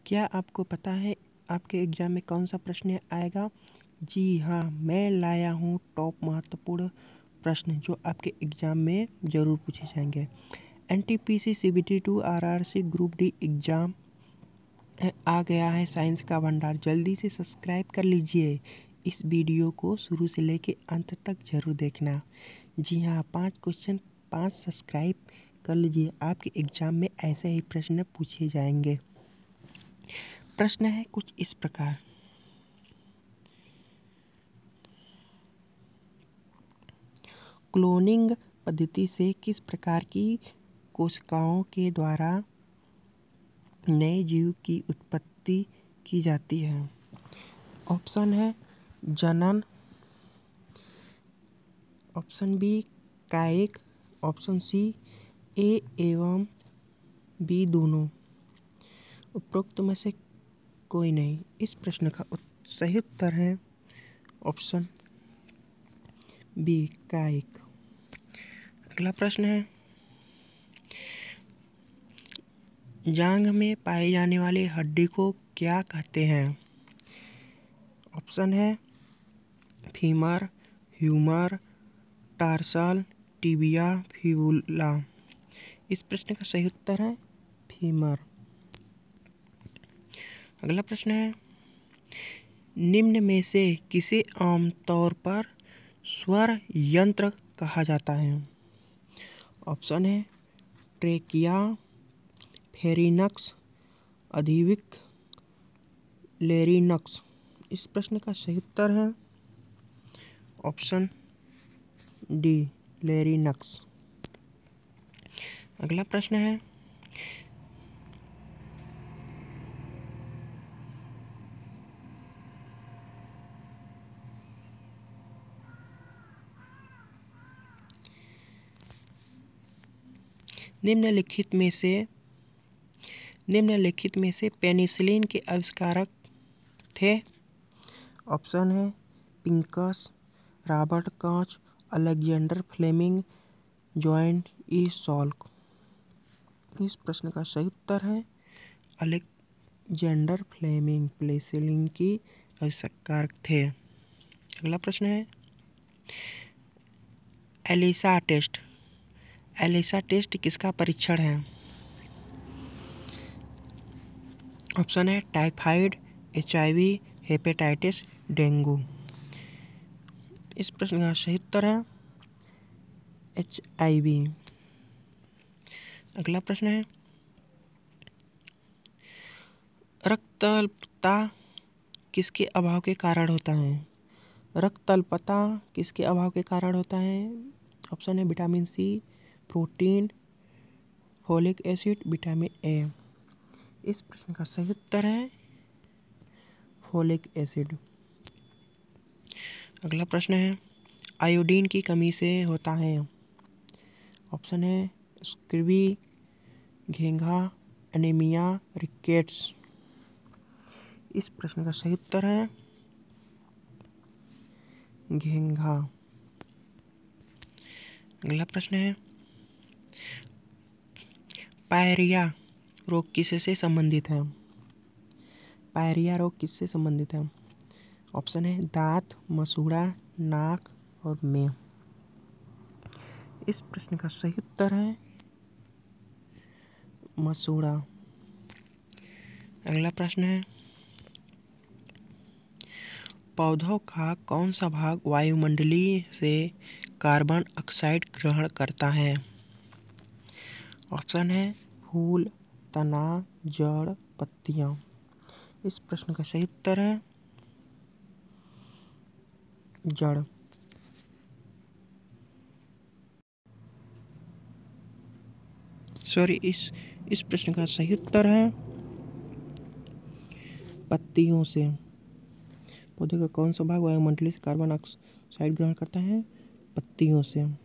क्या आपको पता है आपके एग्जाम में कौन सा प्रश्न आएगा? जी हाँ, मैं लाया हूँ टॉप महत्वपूर्ण प्रश्न जो आपके एग्जाम में ज़रूर पूछे जाएंगे। NTPC CBT 2 RRC group D exam आ गया है साइंस का भंडार। जल्दी से सब्सक्राइब कर लीजिए। इस वीडियो को शुरू से लेके अंत तक ज़रूर देखना। जी हाँ, 5 क्वेश्चन 5 सब्सक्राइब कर लीजिए। आपके एग्जाम में ऐसे ही प्रश्न पूछे जाएंगे। प्रश्न है कुछ इस प्रकार। क्लोनिंग पद्धति से किस प्रकार की कोशिकाओं के द्वारा नए जीव की उत्पत्ति की जाती है? ऑप्शन है जनन, ऑप्शन बी कायिक, ऑप्शन सी ए एवं बी दोनों। उपरोक्त में से कोई नहीं। इस प्रश्न का सही उत्तर है ऑप्शन बी कायिक। अगला प्रश्न है जांघ में पाई जाने वाली हड्डी को क्या कहते हैं? ऑप्शन है femur, humerus, tarsal, tibia, fibula. इस प्रश्न का सही उत्तर है फीमर। अगला प्रश्न है निम्न में से किसे आमतौर पर स्वर यंत्र कहा जाता है? ऑप्शन है ट्रेकिया, फेरिनक्स, अधिविक, लेरिनक्स। इस प्रश्न का सही उत्तर है ऑप्शन डी लेरिनक्स। अगला प्रश्न है निम्नलिखित में से पेनिसिलिन के आविष्कारक थे? ऑप्शन है Pincus, Robert Koch, Alexander Fleming, John E Salk. इस प्रश्न का सही उत्तर है अलेक्जेंडर फ्लेमिंग पेनिसिलिन की आविष्कारक थे। अगला प्रश्न है एलिसा टेस्ट। एलिसा टेस्ट किसका परीक्षण है? ऑप्शन है टाइफाइड, HIV, हेपेटाइटिस, डेंगू। इस प्रश्न का सही उत्तर है HIV। अगला प्रश्न है रक्तअल्पता किसके अभाव के कारण होता है? रक्तअल्पता किसके अभाव के कारण होता है? ऑप्शन है vitamin C, protein, folic acid, vitamin A. इस प्रश्न का सही उत्तर है फोलिक एसिड। अगला प्रश्न है आयोडीन की कमी से होता है? ऑप्शन है स्क्रबी, घेंघा, एनीमिया, रिकेट्स। इस प्रश्न का सही उत्तर है घेंघा। अगला प्रश्न है पायरिया रोग किससे संबंधित है? पायरिया रोग किससे संबंधित है? ऑप्शन है दांत, मसूड़ा, नाक और मुंह। इस प्रश्न का सही उत्तर है मसूड़ा। अगला प्रश्न है पौधों का कौन सा भाग वायुमंडलीय से कार्बन ऑक्साइड ग्रहण करता है? ऑप्शन है फूल, तना, जड़, पत्तियां। इस प्रश्न का सही उत्तर है जड़। इस प्रश्न का सही उत्तर है पत्तियों से। पौधे का कौन सा भाग वायुमंडलीय से कार्बन ऑक्साइड ग्रहण करता है? पत्तियों से।